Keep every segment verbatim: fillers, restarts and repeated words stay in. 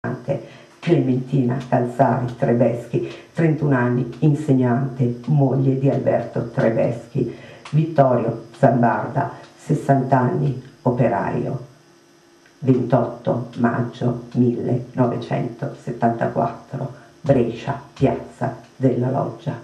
Clementina Calzari Trebeschi, trentuno anni, insegnante, moglie di Alberto Trebeschi. Vittorio Zambarda, sessanta anni, operaio. ventotto maggio millenovecentosettantaquattro, Brescia, Piazza della Loggia.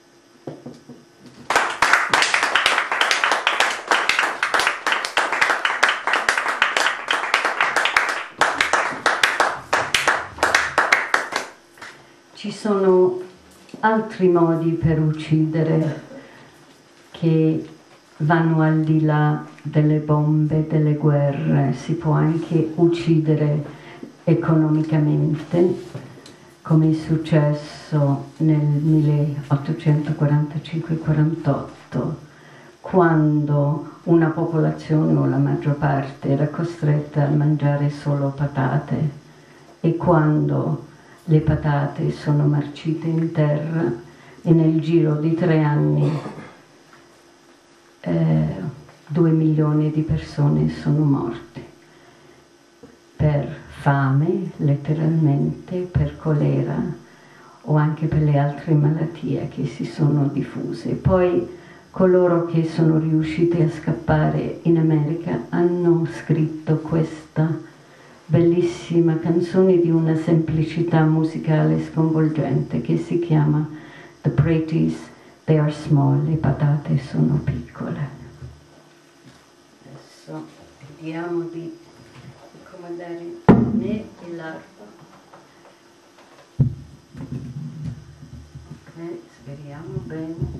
Ci sono altri modi per uccidere che vanno al di là delle bombe, delle guerre. Si può anche uccidere economicamente, come è successo nel milleottocentoquarantacinque quarantotto, quando una popolazione o la maggior parte era costretta a mangiare solo patate, e quando le patate sono marcite in terra e nel giro di tre anni eh, due milioni di persone sono morte per fame, letteralmente, per colera o anche per le altre malattie che si sono diffuse. Poi coloro che sono riusciti a scappare in America hanno scritto questa bellissima canzone di una semplicità musicale sconvolgente che si chiama The Praties, They Are Small, le patate sono piccole. Adesso vediamo di accomodare me e l'arpa. Ok, speriamo bene.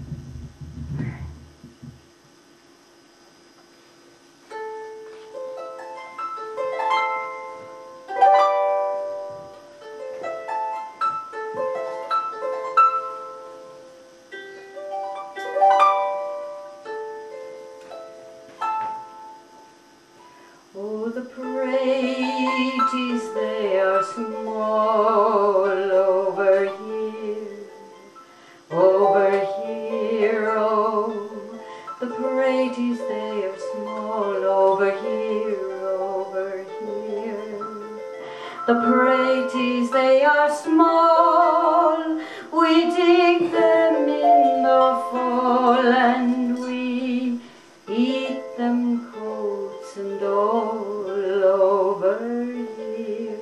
Oh, the praties, they are small over here, over here. Oh, the praties, they are small over here, over here. The praties, they are small, we dig them in the fall and we eat them coats and all over here.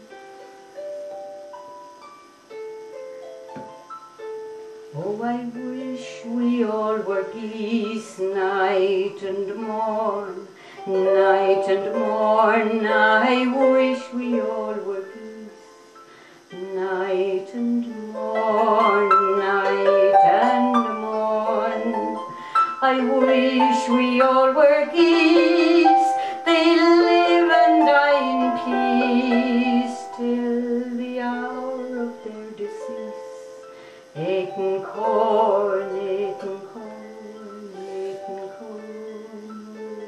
Oh, I wish we all were geese night and morn, night and morn. I wish we all were geese night and morn, night and morn. I wish we all were geese, they live and die in peace till the hour of their decease. Eating corn, eating corn, eating corn.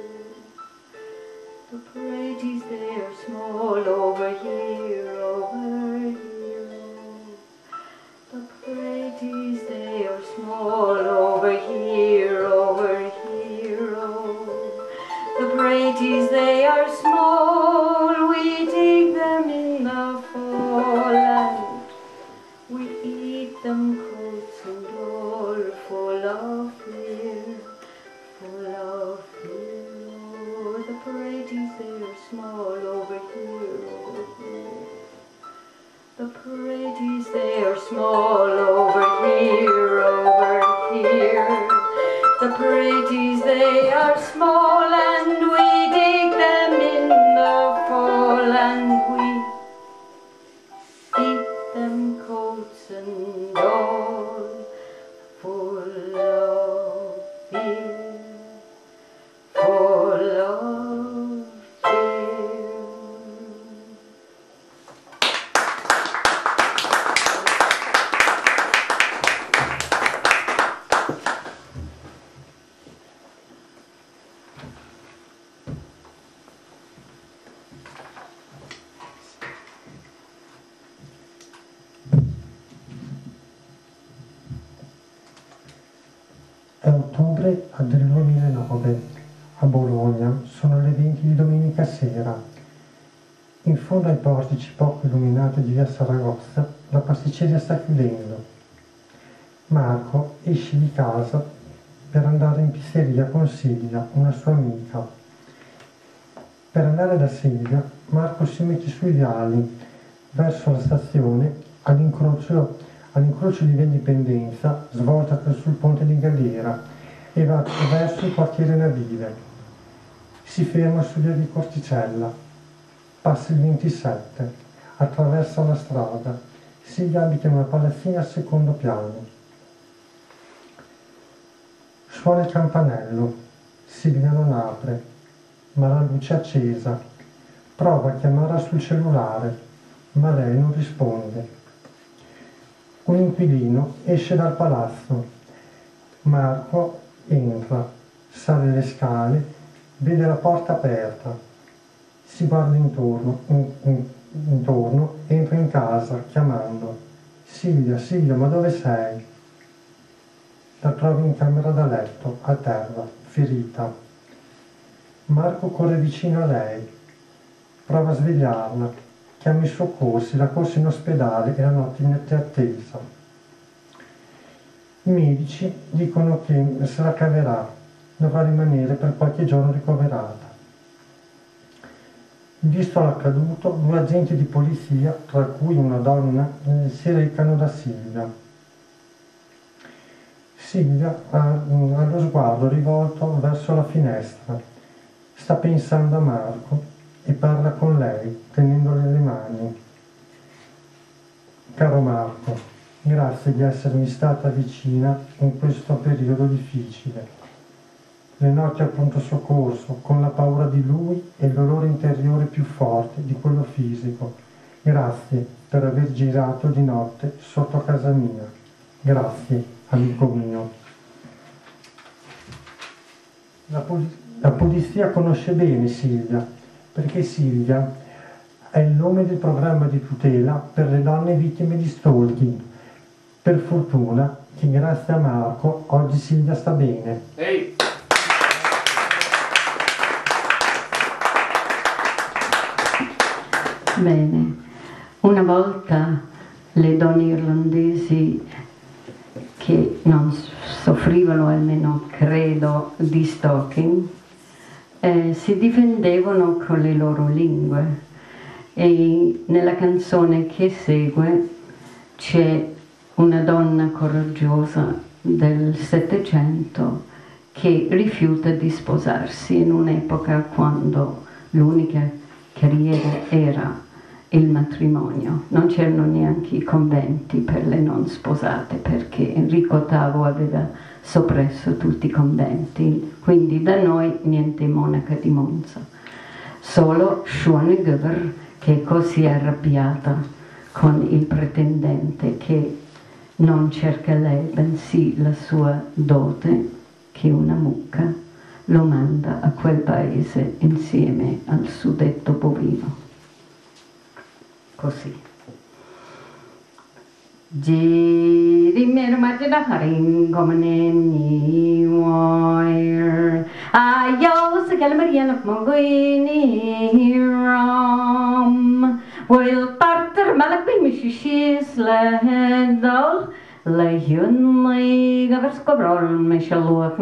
The praties, they are small over here, over here. The praties, they are small over here, over here. Oh, the praties, they are small, we dig them in the fall and we eat them coats and all full of fear, full of fear. Oh, the praties, they are small over here, over here. The praties, they are small over here, over here. The praties, they are small and we dig them in the fall and we eat them coats and all full of fear, full of fear. È ottobre del duemilanove, a Bologna, sono le venti di domenica sera. In fondo ai portici poco illuminati di via Saragossa, la pasticceria sta chiudendo. Marco esce di casa per andare in pizzeria con Silvia, una sua amica. Per andare da Silvia, Marco si mette sui viali verso la stazione all'incrocio, all'incrocio di via Indipendenza, svolta sul ponte di Galliera, e va verso il quartiere Navile. Si ferma su via di Corticella. Passa il ventisette, attraversa la strada, Silvia abita in una palazzina al secondo piano. Suona il campanello, Silvia non apre, ma la luce è accesa. Prova a chiamarla sul cellulare, ma lei non risponde. Un inquilino esce dal palazzo. Marco entra, sale le scale, vede la porta aperta. Si guarda intorno, in, in, intorno, entra in casa chiamando: Silvia, Silvia, ma dove sei? La trovi in camera da letto, a terra, ferita. Marco corre vicino a lei, prova a svegliarla, chiama i soccorsi, la corse in ospedale e la notte in attesa. I medici dicono che se la caverà, dovrà rimanere per qualche giorno ricoverata. Visto l'accaduto, due agenti di polizia, tra cui una donna, eh, si recano da Silvia. Silvia ha, ha lo sguardo rivolto verso la finestra, sta pensando a Marco e parla con lei, tenendole le mani. Caro Marco, grazie di essermi stata vicina in questo periodo difficile. Le notti al pronto soccorso, con la paura di lui e il dolore interiore più forte di quello fisico. Grazie per aver girato di notte sotto casa mia. Grazie, amico mio. La, pol- la polizia conosce bene Silvia, perché Silvia è il nome del programma di tutela per le donne vittime di stalking. Per fortuna che grazie a Marco oggi Silvia sta bene. Ehi! Bene, una volta le donne irlandesi che non soffrivano, almeno credo, di stalking, eh, si difendevano con le loro lingue, e nella canzone che segue c'è una donna coraggiosa del Settecento che rifiuta di sposarsi in un'epoca quando l'unica carriera era il matrimonio. Non c'erano neanche i conventi per le non sposate, perché Enrico ottavo aveva soppresso tutti i conventi, quindi da noi niente monaca di Monza. Solo Schönegeber, che è così arrabbiata con il pretendente che non cerca lei, bensì la sua dote, che è una mucca, lo manda a quel paese insieme al suddetto bovino. Così. Girimir majda haring gomaneni wire ayos kalmarian mongoini ram will parter malakbi mishis ledol Lehion le gavers cobrol mishaluach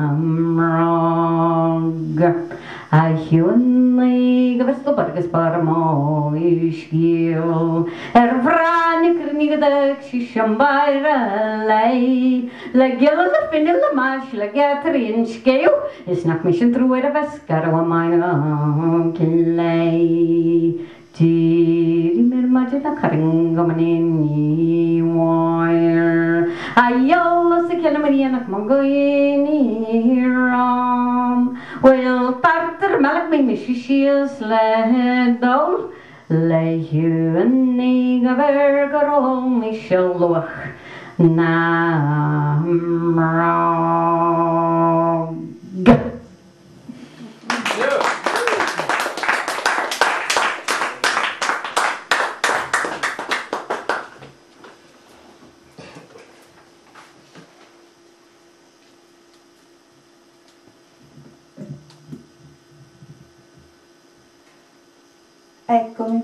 namrog Ahion le gavers cobargas parmo ishgil Ervrani krnigadak shishambaira lei La gila la finil la mash la gatrin shkeu Isnak mission through it a vescar wa mine kilei Tirimir majda karinga maneni wire Ayola se kelmarianak mongoini ram Will tartar malak me mishishis ledol Lehiuni gavergarol mishaluach namrog Eccomi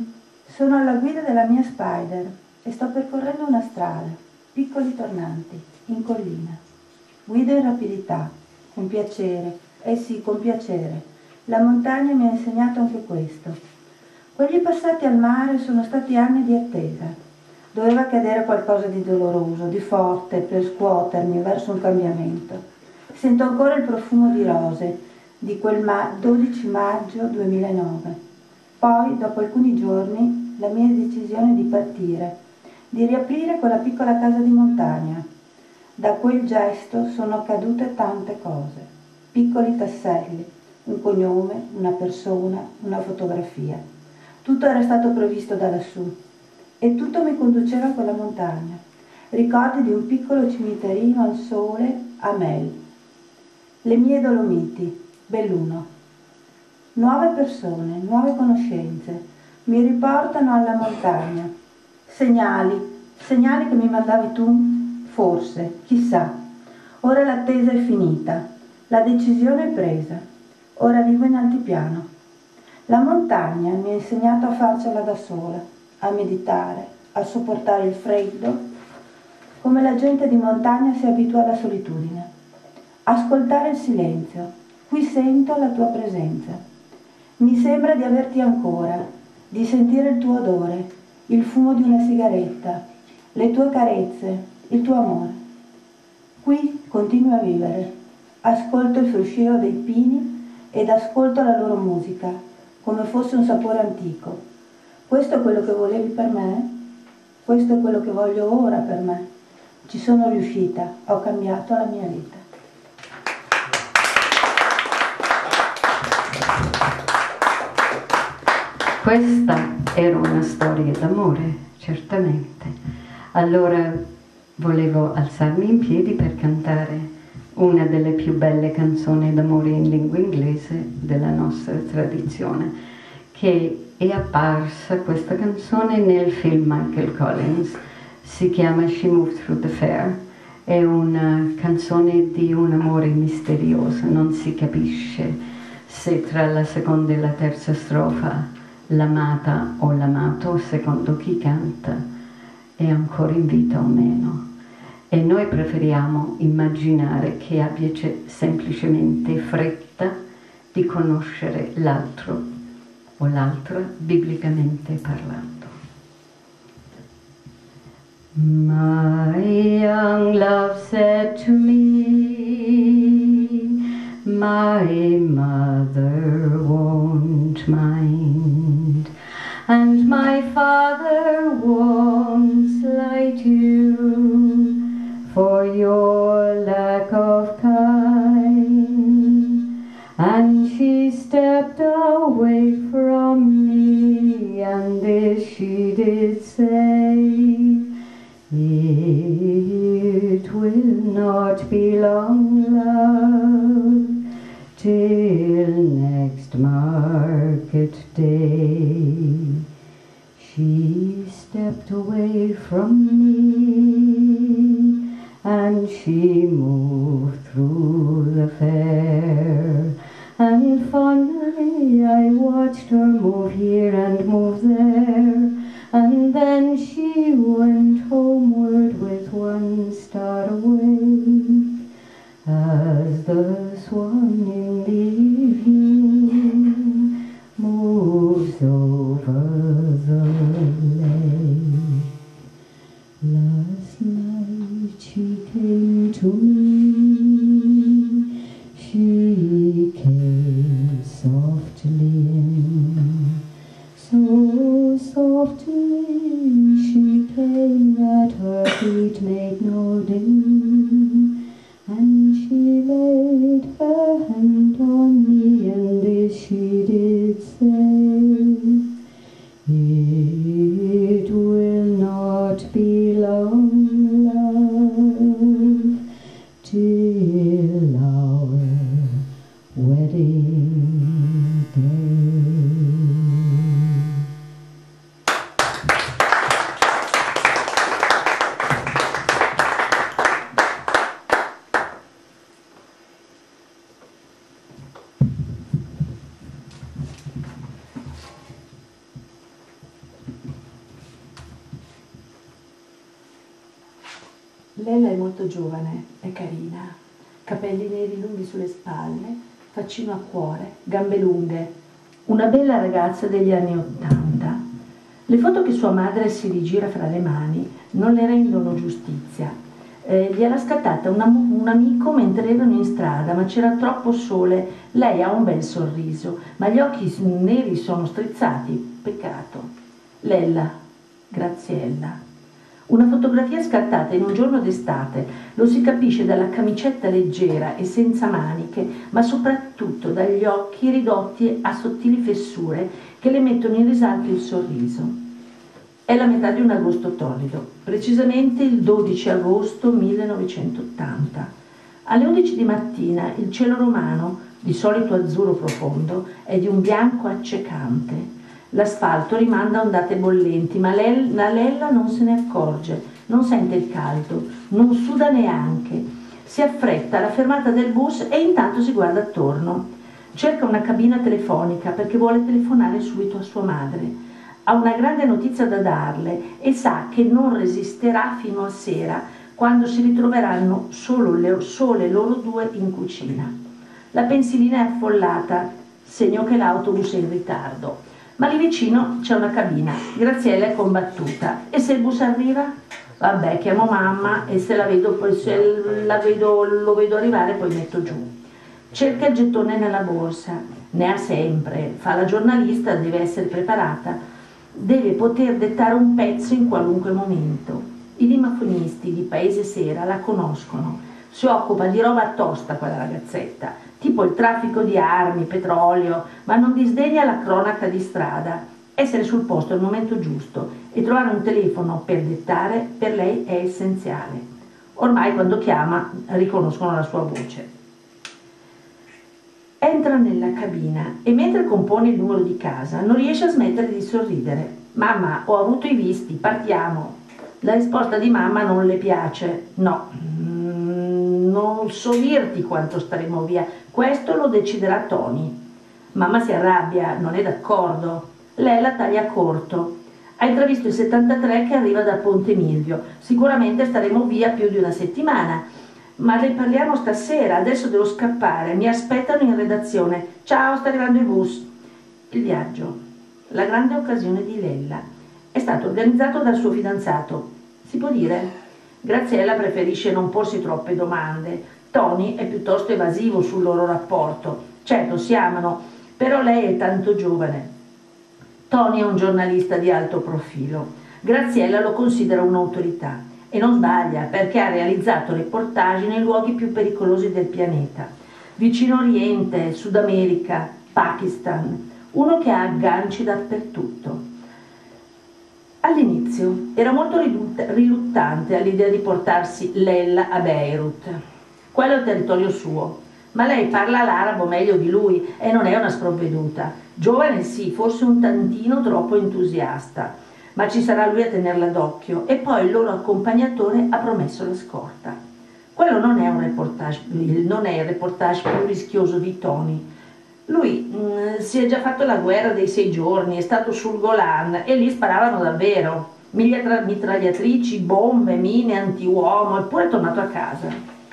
Sono alla guida della mia Spider e sto percorrendo una strada, piccoli tornanti, in collina. Guido in rapidità, con piacere, eh sì, con piacere. La montagna mi ha insegnato anche questo. Quelli passati al mare sono stati anni di attesa. Doveva accadere qualcosa di doloroso, di forte, per scuotermi verso un cambiamento. Sento ancora il profumo di rose di quel ma- dodici maggio duemilanove. Poi, dopo alcuni giorni, la mia decisione di partire, di riaprire quella piccola casa di montagna. Da quel gesto sono accadute tante cose, piccoli tasselli, un cognome, una persona, una fotografia. Tutto era stato previsto da lassù e tutto mi conduceva a quella montagna. Ricordi di un piccolo cimiterino al sole a Mel. Le mie Dolomiti, Belluno. Nuove persone, nuove conoscenze mi riportano alla montagna. Segnali, segnali che mi mandavi tu? Forse, chissà. Ora l'attesa è finita, la decisione è presa. Ora vivo in altipiano. La montagna mi ha insegnato a farcela da sola, a meditare, a sopportare il freddo, come la gente di montagna si abitua alla solitudine. Ascoltare il silenzio, qui sento la tua presenza. Mi sembra di averti ancora, di sentire il tuo odore, il fumo di una sigaretta, le tue carezze, il tuo amore. Qui continuo a vivere, ascolto il fruscio dei pini ed ascolto la loro musica, come fosse un sapore antico. Questo è quello che volevi per me? Questo è quello che voglio ora per me. Ci sono riuscita, ho cambiato la mia vita. Questa era una storia d'amore, certamente. Allora volevo alzarmi in piedi per cantare una delle più belle canzoni d'amore in lingua inglese della nostra tradizione, che è apparsa questa canzone nel film Michael Collins, si chiama She Moved Through the Fair. È una canzone di un amore misterioso, non si capisce se tra la seconda e la terza strofa l'amata o l'amato, secondo chi canta, è ancora in vita o meno. E noi preferiamo immaginare che abbia semplicemente fretta di conoscere l'altro o l'altra, biblicamente parlando. My young love said to me, my mother won't mind, and my father won't slight you for your lack of kind. And she stepped away from me, and this she did say, it will not be long, love, till next market day. She stepped away from me, and she moved through the fair. And fondly I watched her move here and move there, and then she went homeward with one star away, as the swan in the evening moves over the lake. Last night she came to me, she came softly in, so softly she came that her feet made no din, and she laid her hand on me, and this she did say, it will not be long, love, till our wedding day. Lella è molto giovane, è carina, capelli neri lunghi sulle spalle, faccino a cuore, gambe lunghe, una bella ragazza degli anni Ottanta. Le foto che sua madre si rigira fra le mani non le rendono giustizia. Eh, gliel'ha scattata una, un amico mentre erano in strada, ma c'era troppo sole. Lei ha un bel sorriso, ma gli occhi neri sono strizzati. Peccato. Lella, Graziella. Una fotografia scattata in un giorno d'estate, lo si capisce dalla camicetta leggera e senza maniche, ma soprattutto dagli occhi ridotti a sottili fessure che le mettono in risalto il sorriso. È la metà di un agosto torrido, precisamente il dodici agosto millenovecentottanta. Alle undici di mattina il cielo romano, di solito azzurro profondo, è di un bianco accecante. L'asfalto rimanda a ondate bollenti, ma la Lella non se ne accorge, non sente il caldo, non suda neanche. Si affretta alla fermata del bus e intanto si guarda attorno. Cerca una cabina telefonica perché vuole telefonare subito a sua madre. Ha una grande notizia da darle e sa che non resisterà fino a sera, quando si ritroveranno solo le, sole loro due in cucina. La pensilina è affollata, segno che l'autobus è in ritardo. Ma lì vicino c'è una cabina. Graziella è combattuta. E se il bus arriva? Vabbè, chiamo mamma e se la vedo, poi se la vedo, lo vedo arrivare, poi metto giù. Cerca il gettone nella borsa. Ne ha sempre. Fa la giornalista, deve essere preparata. Deve poter dettare un pezzo in qualunque momento. I limafonisti di Paese Sera la conoscono. Si occupa di roba tosta quella ragazzetta, tipo il traffico di armi, petrolio, ma non disdegna la cronaca di strada. Essere sul posto al momento giusto e trovare un telefono per dettare per lei è essenziale. Ormai quando chiama riconoscono la sua voce. Entra nella cabina e mentre compone il numero di casa non riesce a smettere di sorridere. Mamma, ho avuto i visti, partiamo. La risposta di mamma non le piace. No, non so dirti quanto staremo via, questo lo deciderà Tony. Mamma si arrabbia, non è d'accordo. Lei la taglia corto. Ha intravisto il settantatré che arriva da Ponte Milvio. Sicuramente staremo via più di una settimana. Ma ne parliamo stasera, adesso devo scappare. Mi aspettano in redazione. Ciao, sta arrivando il bus. Il viaggio, la grande occasione di Lella, è stato organizzato dal suo fidanzato. Si può dire? Graziella preferisce non porsi troppe domande. Tony è piuttosto evasivo sul loro rapporto. Certo, si amano, però lei è tanto giovane. Tony è un giornalista di alto profilo. Graziella lo considera un'autorità. E non sbaglia, perché ha realizzato reportage nei luoghi più pericolosi del pianeta. Vicino Oriente, Sud America, Pakistan. Uno che ha agganci dappertutto. All'inizio era molto riluttante all'idea di portarsi Lella a Beirut. Quello è il territorio suo, ma lei parla l'arabo meglio di lui e non è una sprovveduta. Giovane sì, forse un tantino troppo entusiasta, ma ci sarà lui a tenerla d'occhio e poi il loro accompagnatore ha promesso la scorta. Quello non è un reportage, non è il reportage più rischioso di Tony. Lui mh, si è già fatto la guerra dei sei giorni, è stato sul Golan e lì sparavano davvero. Mitragliatrici, bombe, mine, antiuomo, eppure è tornato a casa.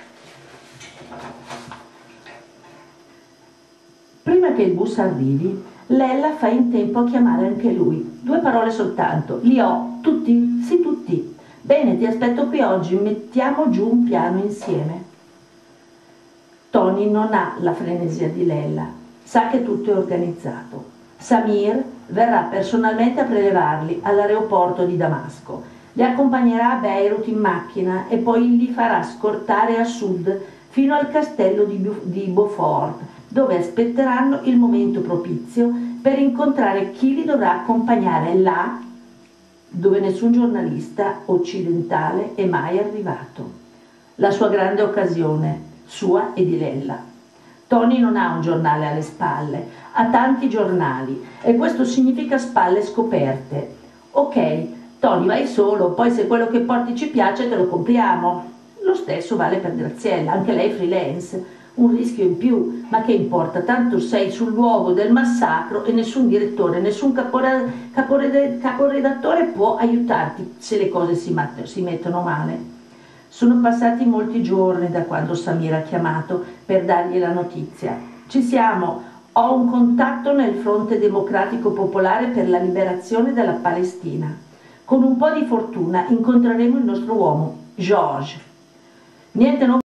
Prima che il bus arrivi, Lella fa in tempo a chiamare anche lui. Due parole soltanto. Li ho. Tutti? Sì, tutti. Bene, ti aspetto qui oggi, mettiamo giù un piano insieme. Tony non ha la frenesia di Lella. Sa che tutto è organizzato. Samir verrà personalmente a prelevarli all'aeroporto di Damasco. Li accompagnerà a Beirut in macchina e poi li farà scortare a sud fino al castello di, di Beaufort, dove aspetteranno il momento propizio per incontrare chi li dovrà accompagnare là dove nessun giornalista occidentale è mai arrivato. La sua grande occasione, sua e di Lella. Tony non ha un giornale alle spalle, ha tanti giornali e questo significa spalle scoperte. Ok, Tony vai solo, poi se quello che porti ci piace te lo compriamo. Lo stesso vale per Graziella, anche lei freelance, un rischio in più, ma che importa, tanto sei sul luogo del massacro e nessun direttore, nessun capore, capore, caporedattore può aiutarti se le cose si, si mettono male. Sono passati molti giorni da quando Samir ha chiamato per dargli la notizia. Ci siamo, ho un contatto nel Fronte Democratico Popolare per la liberazione della Palestina. Con un po' di fortuna incontreremo il nostro uomo, Georges. Niente, non